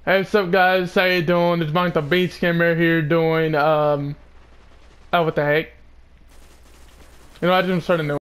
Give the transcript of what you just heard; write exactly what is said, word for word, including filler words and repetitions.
Hey, what's up, guys? How you doing? It's Mike the Beach Gamer here doing, um... Oh, what the heck? You know, I just started a new